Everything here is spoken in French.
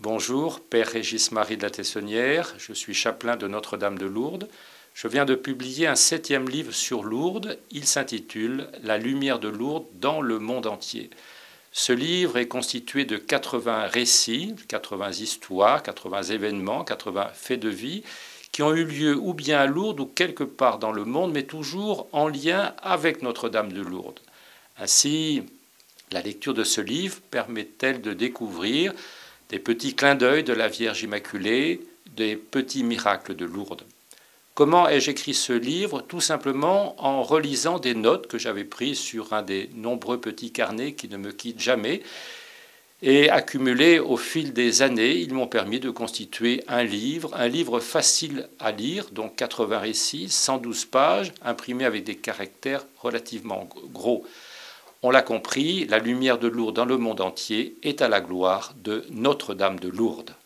Bonjour, Père Régis-Marie de la Tessonnière, je suis chapelain de Notre-Dame de Lourdes. Je viens de publier un 7e livre sur Lourdes. Il s'intitule « La lumière de Lourdes dans le monde entier ». Ce livre est constitué de 80 récits, 80 histoires, 80 événements, 80 faits de vie qui ont eu lieu ou bien à Lourdes ou quelque part dans le monde, mais toujours en lien avec Notre-Dame de Lourdes. Ainsi, la lecture de ce livre permet-elle de découvrir des petits clins d'œil de la Vierge Immaculée, des petits miracles de Lourdes. Comment ai-je écrit ce livre? Tout simplement en relisant des notes que j'avais prises sur un des nombreux petits carnets qui ne me quittent jamais et accumulés au fil des années. Ils m'ont permis de constituer un livre facile à lire, donc 80 récits, 112 pages, imprimés avec des caractères relativement gros. On l'a compris, la lumière de Lourdes dans le monde entier est à la gloire de Notre-Dame de Lourdes.